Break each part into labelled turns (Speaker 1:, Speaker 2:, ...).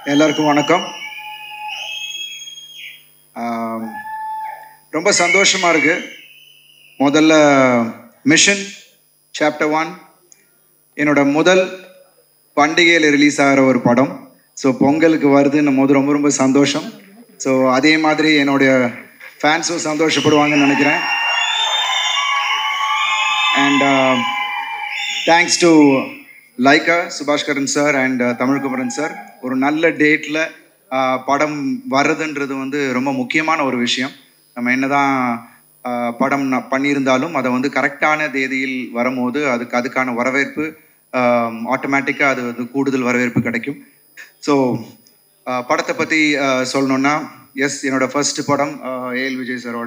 Speaker 1: எல்லாருக்கும் வணக்கம். ரொம்ப சந்தோஷமா இருக்கு. முதல்ல மிஷன் சாப்டர் 1 என்னோட முதல் பண்டிகையில் ரிலீஸ் ஆகிற ஒரு படம். ஸோ பொங்கலுக்கு வருதுன்னும் போது ரொம்ப ரொம்ப சந்தோஷம். ஸோ அதே மாதிரி என்னுடைய ஃபேன்ஸும் சந்தோஷப்படுவாங்கன்னு நினைக்கிறேன். And thanks to Lyca Subaskaran sir and Tamilkumaran sir. ஒரு நல்ல டேட்டில் படம் வர்றதுன்றது வந்து ரொம்ப முக்கியமான ஒரு விஷயம். நம்ம என்னதான் படம் பண்ணியிருந்தாலும் அதை வந்து கரெக்டான தேதியில் வரும்போது அதுக்கான வரவேற்பு ஆட்டோமேட்டிக்காக அது வந்து கூடுதல் வரவேற்பு கிடைக்கும். ஸோ படத்தை பற்றி சொல்லணுன்னா, எஸ், என்னோட ஃபர்ஸ்ட் படம் ஏஎல் விஜய் சாரோட.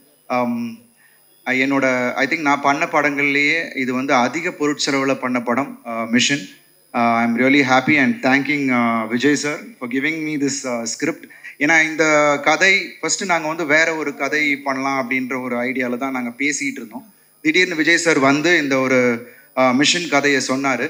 Speaker 1: என்னோட ஐ திங்க் நான் பண்ண படங்கள்லேயே இது வந்து அதிக பொருட்செலவில் பண்ண படம் mission. I am really happy and thanking Vijay sir for giving me this script. ஏன்னா இந்த கதை ஃபஸ்ட்டு நாங்கள் வந்து வேற ஒரு கதை பண்ணலாம் அப்படின்ற ஒரு ஐடியாவில் தான் நாங்கள் பேசிகிட்டு இருந்தோம். திடீர்னு விஜய் சார் வந்து இந்த ஒரு மிஷன் கதையை சொன்னார்.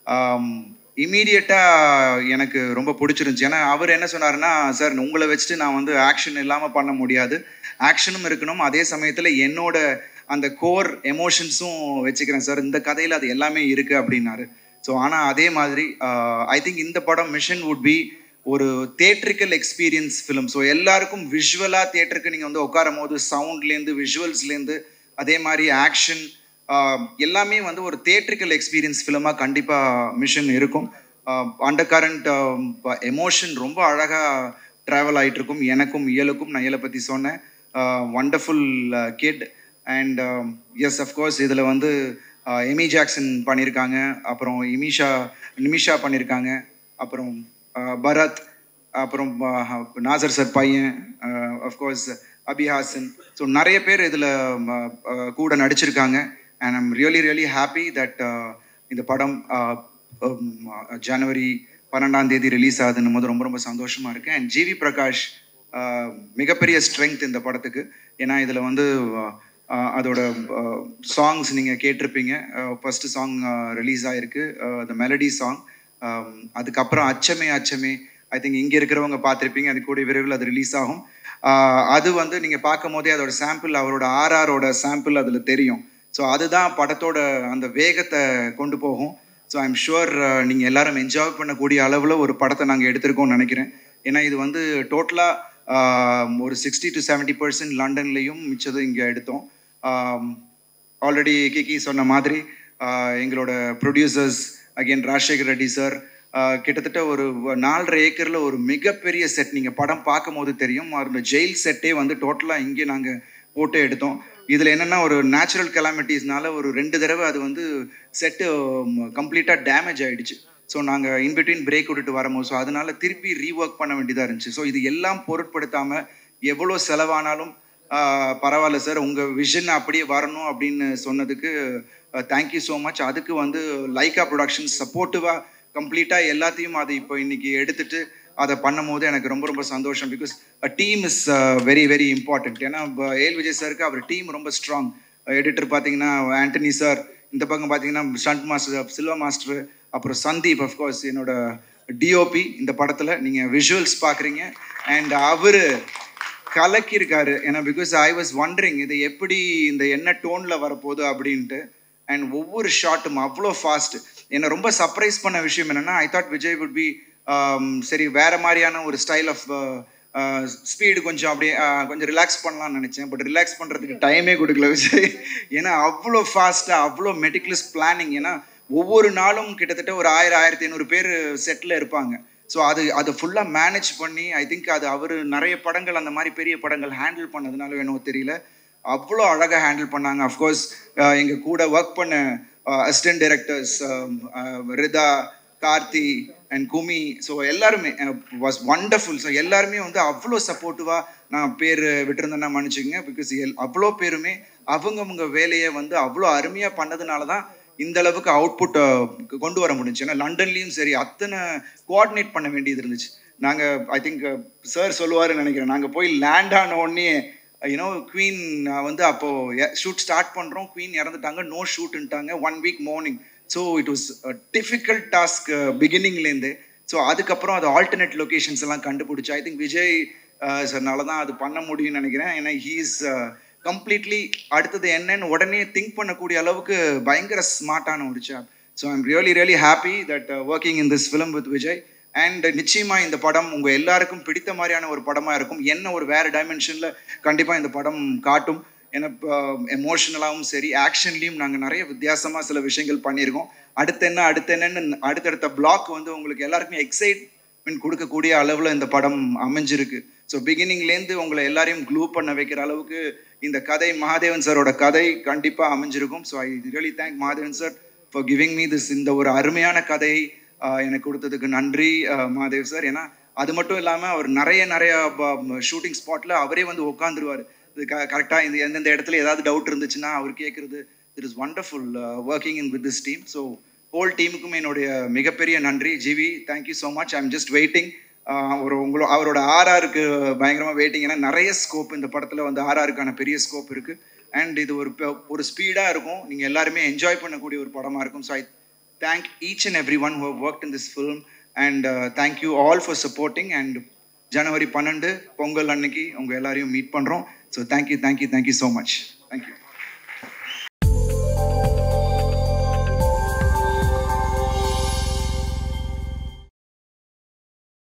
Speaker 1: இமீடியட்டாக எனக்கு ரொம்ப பிடிச்சிருந்துச்சி. ஏன்னா அவர் என்ன சொன்னார்னா, சார் உங்களை வச்சுட்டு நான் வந்து ஆக்ஷன் இல்லாமல் பண்ண முடியாது, ஆக்ஷனும் இருக்கணும், அதே சமயத்தில் என்னோட அந்த கோர் எமோஷன்ஸும் வச்சுக்கிறேன் சார், இந்த கதையில் அது எல்லாமே இருக்குது அப்படின்னாரு. ஸோ ஆனால் அதே மாதிரி ஐ திங்க் இந்த படம் மிஷன் வுட் பி ஒரு தியேட்ரிக்கல் எக்ஸ்பீரியன்ஸ் ஃபிலிம். ஸோ எல்லாருக்கும் விஷுவலாக தியேட்டருக்கு நீங்கள் வந்து உட்காரும் போது சவுண்ட்லேருந்து விஷுவல்ஸ்லேருந்து அதே மாதிரி ஆக்ஷன் எல்லாமே வந்து ஒரு தியேட்ரிக்கல் எக்ஸ்பீரியன்ஸ் ஃபிலிமாக கண்டிப்பாக மிஷன் இருக்கும். அண்டர் கரண்ட் எமோஷன் ரொம்ப அழகாக ட்ராவல் ஆகிட்டுருக்கும். எனக்கும் இயலுக்கும், நான் இயலை பற்றி சொன்னேன், wonderful kid. And yes, of course இதில் வந்து எமி ஜாக்சன் பண்ணியிருக்காங்க, அப்புறம் நிமிஷா பண்ணியிருக்காங்க, அப்புறம் பரத், அப்புறம் நாசர் சார் பையன், அஃப்கோர்ஸ் அபிஹாசன். ஸோ நிறைய பேர் இதில் கூட நடிச்சிருக்காங்க. And I'm really happy that இந்த படம் ஜனவரி 12 ரிலீஸ் ஆகுதுன்னும் போது ரொம்ப ரொம்ப சந்தோஷமாக இருக்குது. அண்ட் ஜிவி பிரகாஷ் மிகப்பெரிய ஸ்ட்ரென்த் இந்த படத்துக்கு. ஏன்னா இதில் வந்து அதோட சாங்ஸ் நீங்கள் கேட்டிருப்பீங்க. ஃபஸ்ட்டு சாங் ரிலீஸ் ஆகிருக்கு, த மெலடி சாங். அதுக்கப்புறம் அச்சமே ஐ திங்க் இங்கே இருக்கிறவங்க பார்த்துருப்பீங்க, அது கூட விரைவில் அது ரிலீஸ் ஆகும். அது வந்து நீங்கள் பார்க்கும் போதே அதோட சாம்பிள், அவரோட ஆர்ஆரோட சாம்பிள் அதில் தெரியும். ஸோ அதுதான் படத்தோட அந்த வேகத்தை கொண்டு போகும். ஸோ ஐ எம் ஷுவர் நீங்கள் எல்லாரும் என்ஜாய் பண்ணக்கூடிய அளவில் ஒரு படத்தை நாங்கள் எடுத்திருக்கோம்னு நினைக்கிறேன். ஏன்னா இது வந்து டோட்டலாக ஒரு 60 to 70% லண்டன்லேயும் மிச்சது இங்கே எடுத்தோம். ஆல்ரெடி கிகி சொன்ன மாதிரி எங்களோட producers again Rajasekar Reddy sir கிட்டத்தட்ட ஒரு 4.5 ஏக்கரில் ஒரு மிகப்பெரிய செட், நீங்கள் படம் பார்க்கும் போது தெரியும், அந்த ஜெயில் செட்டே வந்து டோட்டலாக இங்கே நாங்கள் போட்டு எடுத்தோம். இதில் என்னென்னா ஒரு நேச்சுரல் கெலாமிட்டிஸ்னால ஒரு 2 தடவை அது வந்து செட்டு கம்ப்ளீட்டாக டேமேஜ் ஆகிடுச்சு. ஸோ நாங்கள் இன்பிட்வீன் பிரேக் விட்டுட்டு வரும்போது ஸோ அதனால் திருப்பி ரீஒர்க் பண்ண வேண்டியதாக இருந்துச்சு. ஸோ இது எல்லாம் பொருட்படுத்தாமல் எவ்வளோ செலவானாலும் பரவாயில்ல சார், உங்கள் விஷன் அப்படியே வரணும் அப்படின்னு சொன்னதுக்கு தேங்க்யூ ஸோ மச். அதுக்கு வந்து லைக்கா ப்ரொடக்ஷன்ஸ் சப்போர்ட்டிவாக கம்ப்ளீட்டாக எல்லாத்தையும் அது இப்போ இன்றைக்கி எடுத்துகிட்டு அதை பண்ணும் போது எனக்கு ரொம்ப ரொம்ப சந்தோஷம். Because team is very important. ஏன்னா ஏஎல் விஜய் சாருக்கு அவர் டீம் ரொம்ப ஸ்ட்ராங். எடிட்டர் பார்த்தீங்கன்னா ஆண்டனி சார், இந்த பக்கம் பார்த்தீங்கன்னா ஸ்டண்ட் மாஸ்டர் சில்வா மாஸ்டர், அப்புறம் சந்தீப், அஃப்கோர்ஸ் என்னோட டிஓபி. இந்த படத்தில் நீங்கள் விஷுவல்ஸ் பார்க்குறீங்க அண்ட் அவர் கலக்கியிருக்காரு. ஏன்னா பிகாஸ் ஐ வாஸ் வண்டரிங் இது எப்படி இந்த என்ன டோனில் வரப்போகுது அப்படின்ட்டு. அண்ட் ஒவ்வொரு ஷாட்டும் அவ்வளோ ஃபாஸ்ட். என்னை ரொம்ப சர்ப்ரைஸ் பண்ண விஷயம் என்னென்னா, I thought Vijay would be சரி வேறு மாதிரியான ஒரு ஸ்டைல் ஆஃப் ஸ்பீடு கொஞ்சம் அப்படியே கொஞ்சம் ரிலாக்ஸ் பண்ணலாம்னு நினச்சேன். பட் ரிலாக்ஸ் பண்ணுறதுக்கு டைமே கொடுக்கல விஜய். ஏன்னா அவ்வளோ ஃபாஸ்ட்டாக அவ்வளோ மெட்டிகுலஸ் பிளானிங். ஏன்னா ஒவ்வொரு நாளும் கிட்டத்தட்ட ஒரு 1000-1500 பேர் செட்டில் இருப்பாங்க. ஸோ அது ஃபுல்லாக மேனேஜ் பண்ணி ஐ திங்க் அது அவர் நிறைய படங்கள் அந்த மாதிரி பெரிய படங்கள் ஹேண்டில் பண்ணதுனால என்னவோ தெரியல, அவ்வளோ அழகாக ஹேண்டில் பண்ணாங்க. அஃப்கோர்ஸ் எங்கள் கூட ஒர்க் பண்ண assistant directors Ritha, Karthi and Kumi, so எல்லாருமே வாஸ் வண்டர்ஃபுல். ஸோ எல்லாருமே வந்து அவ்வளோ சப்போர்ட்டிவாக, நான் பேர் விட்டுருந்தேன்னா மன்னிச்சுங்க, பிகாஸ் அவ்வளோ பேருமே அவங்கவுங்க வேலையை வந்து அவ்வளோ அருமையாக பண்ணதுனால தான் இந்த அளவுக்கு அவுட்புட் கொண்டு வர முடிஞ்சு. ஏன்னா லண்டன்லேயும் சரி அத்தனை கோஆர்டினேட் பண்ண வேண்டியது இருந்துச்சு. நாங்கள் ஐ திங்க் சார் சொல்லுவாருன்னு நினைக்கிறேன், நாங்கள் போய் லேண்ட் ஆன உடனே யூனோ குவீன் வந்து அப்போது ஷூட் ஸ்டார்ட் பண்ணுறோம், குவீன் இறந்துட்டாங்க, நோ ஷூட்டுன்ட்டாங்க 1 week morning. So it was difficult task பிகினிங்லேருந்து. ஸோ ஸோ அதுக்கப்புறம் அது ஆல்டர்னேட் லொக்கேஷன்ஸ் எல்லாம் கண்டுபிடிச்சி ஐ திங்க் விஜய் சார்னால தான் அது பண்ண முடியும்னு நினைக்கிறேன். ஏன்னா ஹீஸ் கம்ப்ளீட்லி அடுத்தது என்னன்னு உடனே திங்க் பண்ணக்கூடிய அளவுக்கு பயங்கர ஸ்மார்ட்டான ஒரு chap. So I'm really happy that working in this film with Vijay. And நிச்சயமா இந்த படம் உங்க எல்லாருக்கும் பிடித்த மாதிரியான ஒரு படமா இருக்கும். என்ன ஒரு வேற டைமென்ஷன்ல கண்டிப்பா இந்த படம் காட்டும். ஏன்னா எமோஷனலாகவும் சரி, ஆக்ஷன்லையும் நாங்கள் நிறைய வித்தியாசமா சில விஷயங்கள் பண்ணியிருக்கோம். அடுத்து என்னன்னு அடுத்தடுத்த பிளாக் வந்து உங்களுக்கு எல்லாருக்குமே எக்ஸைட்மெண்ட் கொடுக்கக்கூடிய அளவில் இந்த படம் அமைஞ்சிருக்கு. ஸோ பிகினிங்லேருந்து உங்களை எல்லாரையும் க்ளூ பண்ண வைக்கிற அளவுக்கு இந்த கதை மகாதேவன் சாரோட கதை கண்டிப்பாக அமைஞ்சிருக்கும். So I really thank Mahadevan sir for giving me this. இந்த ஒரு அருமையான கதையை எனக்கு கொடுத்ததுக்கு நன்றி மகாதேவ் சார். ஏன்னா அது மட்டும் இல்லாமல் அவர் நிறைய ஷூட்டிங் ஸ்பாட்டில் அவரே வந்து உட்காந்துருவார். இது கரெக்டாக இந்த எந்தெந்த இடத்துல ஏதாவது டவுட் இருந்துச்சுன்னா அவர் கேட்குறது. It is wonderful working in with this team. So whole டீமுக்கும் என்னுடைய மிகப்பெரிய நன்றி. GV, thank you so much. I am just waiting. அவரோட ஆர்ஆருக்கு பயங்கரமாக வெயிட்டிங். ஏன்னா நிறைய ஸ்கோப் இந்த படத்தில் வந்து ஆர்ஆருக்கான பெரிய ஸ்கோப் இருக்குது. அண்ட் இது ஒரு ஸ்பீடாக இருக்கும். நீங்கள் எல்லாருமே என்ஜாய் பண்ணக்கூடிய ஒரு படமாக இருக்கும். So I thank each and everyone who have worked in this film, and thank you all for supporting. And January 12 Pongal அன்னைக்கு உங்க எல்லாரையும் மீட் பண்றோம். So thank you so much.